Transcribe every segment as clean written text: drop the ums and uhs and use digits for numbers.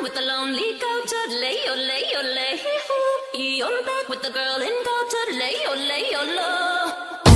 with the lonely goat, lay, oh, lay, oh, lay, hoo. You're back with the girl in goat, lay, oh, lay, oh, low.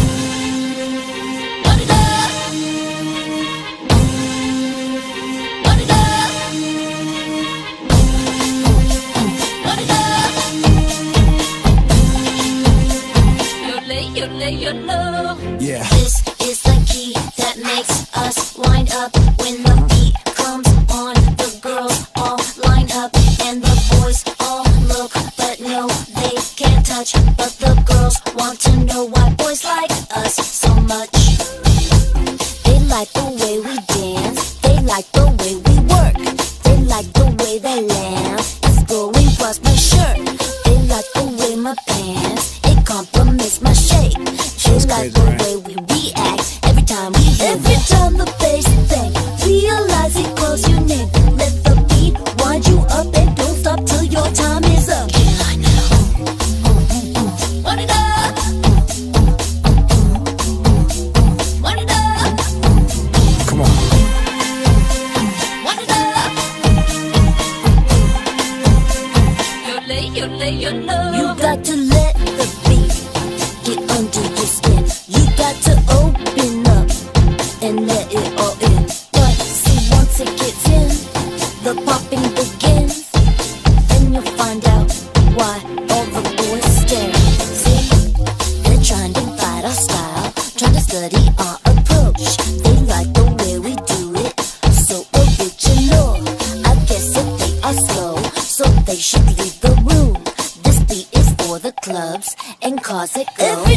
Yeah. This is the key that makes us wind up. When the beat comes on, the girls all line up and the boys all look, but no, they can't touch. But the girls want to know why boys like us so much. They like the way we dance, they like the way we work, they like the way the lamb is going across my shirt. They like the way my pants, it complements my shape. They like the way we react every time we hear the bass thing. Realize it calls your name. Let the beat wind you up and don't stop till your time is up. Get in line now. Run it up. Run it up. Come on. Run it up. You got to let the beat get under your skin. You got to open up and let it all in. But see, once it gets in, the popping begins. Then you'll find out why all the boys stare. See, they're trying to fight our style, trying to study our approach. They like the way we do it, so original. I guess if they are slow, so they should leave the room. This beat is for the clubs and cars that go.